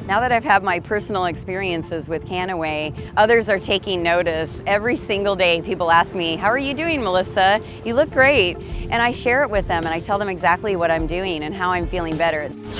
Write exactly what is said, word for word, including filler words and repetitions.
Now that I've had my personal experiences with Canaway, others are taking notice. Every single day people ask me, how are you doing, Melissa? You look great. And I share it with them and I tell them exactly what I'm doing and how I'm feeling better.